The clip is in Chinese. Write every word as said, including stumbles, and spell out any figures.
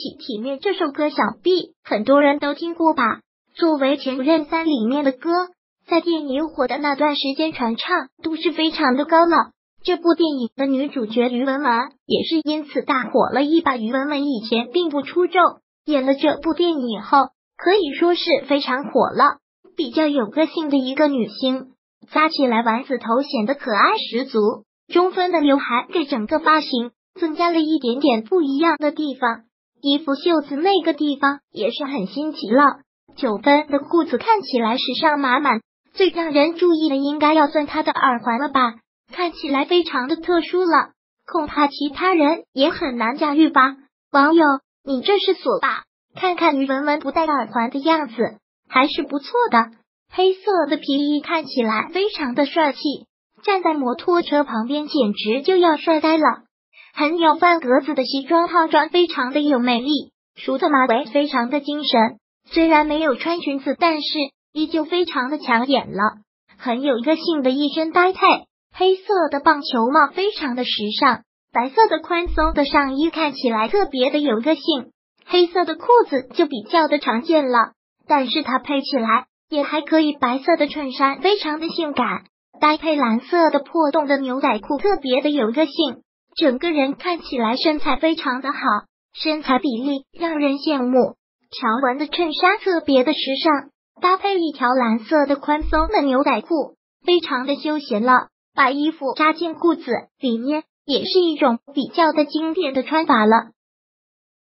起体面这首歌，想必很多人都听过吧。作为前任三里面的歌，在电影火的那段时间传唱度是非常的高了。这部电影的女主角于文文也是因此大火了一把。于文文以前并不出众，演了这部电影后，可以说是非常火了，比较有个性的一个女星，扎起来丸子头显得可爱十足，中分的刘海给整个发型增加了一点点不一样的地方，衣服袖子那个地方也是很新奇了。九分的裤子看起来时尚满满，最让人注意的应该要算她的耳环了吧，看起来非常的特殊了，恐怕其他人也很难驾驭吧。网友，你这是锁吧？看看于文文不戴耳环的样子，还是不错的。黑色的皮衣看起来非常的帅气，站在摩托车旁边简直就要帅呆了。很有范格子的西装套装非常的有魅力，梳的马尾非常的精神，虽然没有穿裙子，但是依旧非常的抢眼了。很有个性的一身搭配，黑色的棒球帽非常的时尚，白色的宽松的上衣看起来特别的有个性，黑色的裤子就比较的常见了，但是它配起来也还可以。白色的衬衫非常的性感，搭配蓝色的破洞的牛仔裤特别的有个性，整个人看起来身材非常的好，身材比例让人羡慕。条纹的衬衫特别的时尚，搭配一条蓝色的宽松的牛仔裤，非常的休闲了。把衣服扎进裤子里面，也是一种比较的经典的穿法了。